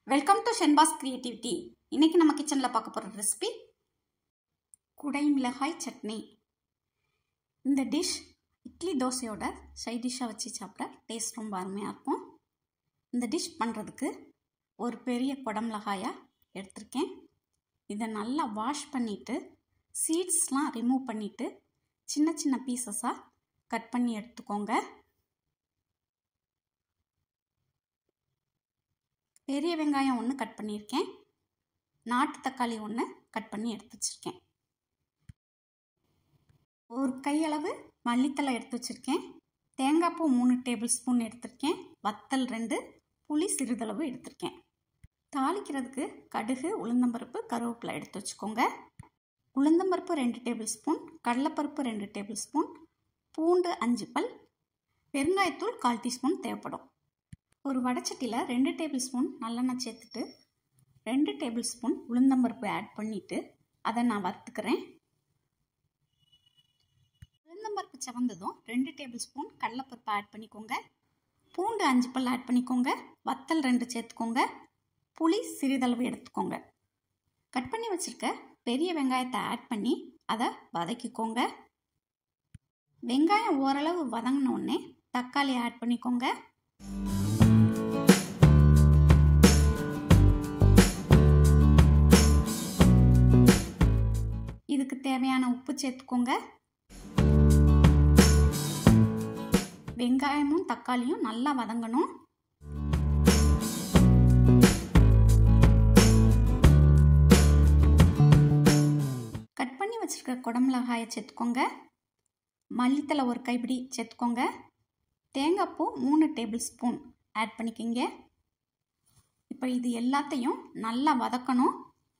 Welcome to Shenba's creativity. இன்னைக்கு நம்ம கிச்சனில் பார்க்க போகிற ரெசிபி குடை மிளகாய் சட்னி. இந்த டிஷ் இட்லி தோசையோட சைட் டிஷ்ஷாக வச்சு சாப்பிட டேஸ்ட் ரொம்ப அருமையாக இருக்கும். இந்த டிஷ் பண்ணுறதுக்கு ஒரு பெரிய குடமிளகாயாக எடுத்திருக்கேன். இதை நல்லா வாஷ் பண்ணிவிட்டு சீட்ஸ்லாம் ரிமூவ் பண்ணிவிட்டு சின்ன சின்ன பீசஸாக கட் பண்ணி எடுத்துக்கோங்க. பெரிய வெங்காயம் ஒன்று கட் பண்ணியிருக்கேன். நாட்டு தக்காளி ஒன்று கட் பண்ணி எடுத்து வச்சுருக்கேன். ஒரு கையளவு மல்லித்தலை எடுத்து வச்சுருக்கேன். தேங்காய் பூ 3 டேபிள் ஸ்பூன் எடுத்திருக்கேன். வத்தல் 2, புளி சிறிதளவு எடுத்திருக்கேன். தாளிக்கிறதுக்கு கடுகு, உளுந்தம்பருப்பு, கருவேப்பிலை எடுத்து வச்சுக்கோங்க. உளுந்தம்பருப்பு 2 டேபிள் ஸ்பூன், கடலைப்பருப்பு 2 டேபிள் ஸ்பூன், பூண்டு 5 பல், பெருங்காயத்தூள் 1/4 டீஸ்பூன் தேவைப்படும். ஒரு வடைச்சட்டியில் 2 டேபிள் ஸ்பூன் நல்லெண்ணெய் சேர்த்துட்டு 2 டேபிள் ஸ்பூன் உளுந்தம்பருப்பு ஆட் பண்ணிவிட்டு அதை நான் வறுத்துக்கிறேன். உளுந்தம்பருப்பு செவந்ததும் 2 டேபிள் ஸ்பூன் கடலைப்பருப்பு ஆட் பண்ணிக்கோங்க. பூண்டு 5 பல் ஆட் பண்ணிக்கோங்க. வத்தல் 2 சேர்த்துக்கோங்க. புளி சிறிதளவு எடுத்துக்கோங்க. கட் பண்ணி வச்சுருக்க பெரிய வெங்காயத்தை ஆட் பண்ணி அதை வதக்கிக்கோங்க. வெங்காயம் ஓரளவு வதங்கினோடனே தக்காளி ஆட் பண்ணிக்கோங்க. இதுக்கு தேவையான உப்பு சேர்த்துக்கோங்க. வெங்காயமும் தக்காளியும் நல்லா வதங்கணும். கட் பண்ணி வச்சிருக்க குடமிளகாயை சேர்த்துக்கோங்க. மல்லித்தலை ஒரு கைப்பிடி சேர்த்துக்கோங்க. தேங்காய் பூ 3 டேபிள் ஸ்பூன் ஆட் பண்ணிக்கோங்க. இப்போ இது எல்லாத்தையும் நல்லா வதக்கணும்.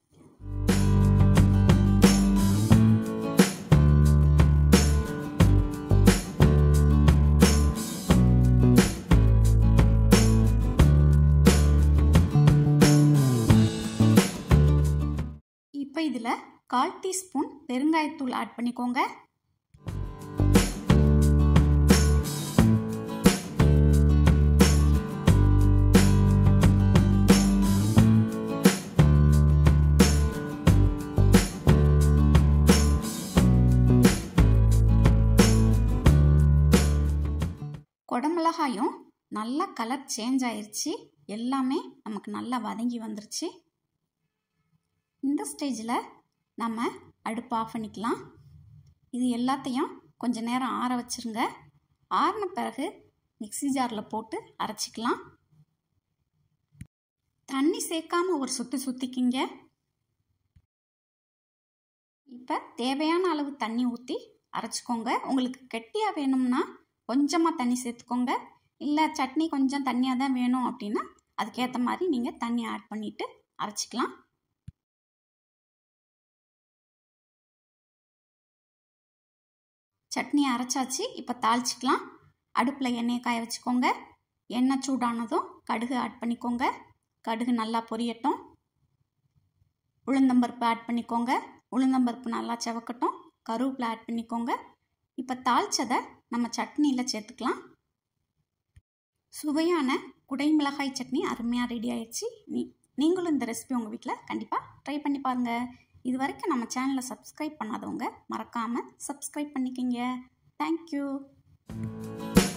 இப்போ இதில் 1/4 டீஸ்பூன் பெருங்காயத்தூள் ஆட் பண்ணிக்கோங்க. குடமிளகாயும் நல்லா கலர் சேஞ்ச் ஆயிடுச்சு. எல்லாமே நமக்கு நல்லா வதங்கி வந்துருச்சு. இந்த ஸ்டேஜில் நம்ம அடுப்பு ஆஃப் பண்ணிக்கலாம். இது எல்லாத்தையும் கொஞ்சம் நேரம் ஆற வச்சுருங்க. ஆறின பிறகு மிக்ஸி ஜாரில் போட்டு அரைச்சிக்கலாம். தண்ணி சேர்க்காம ஒரு சுற்றி சுற்றிக்கிங்க. இப்போ தேவையான அளவு தண்ணி ஊற்றி அரைச்சிக்கோங்க. உங்களுக்கு கெட்டியாக வேணும்னா கொஞ்சமாக தண்ணி சேர்த்துக்கோங்க. இல்லை சட்னி கொஞ்சம் தண்ணியாக தான் வேணும் அப்படின்னா அதுக்கேற்ற மாதிரி நீங்கள் தண்ணி ஆட் பண்ணிவிட்டு அரைச்சிக்கலாம். சட்னி அரைச்சாச்சு. இப்போ தாளிச்சிக்கலாம். அடுப்பில் எண்ணெயை காய வச்சுக்கோங்க. எண்ணெய் சூடானதும் கடுகு ஆட் பண்ணிக்கோங்க. கடுகு நல்லா பொரியட்டும். உளுந்தம்பருப்பு ஆட் பண்ணிக்கோங்க. உளுந்தம்பருப்பு நல்லா செவக்கட்டும். கருவேப்பிலை ஆட் பண்ணிக்கோங்க. இப்போ தாளிச்சதை நம்ம சட்னியில் சேர்த்துக்கலாம். சுவையான குடை மிளகாய் சட்னி அருமையாக ரெடி ஆயிடுச்சு. நீங்களும் இந்த ரெசிபி உங்கள் வீட்டில் கண்டிப்பாக ட்ரை பண்ணி பாருங்கள். இது வரைக்கும் நம்ம சேனலை சப்ஸ்கிரைப் பண்ணாதவங்க மறக்காமல் சப்ஸ்கிரைப் பண்ணிக்கோங்க. தேங்க்யூ.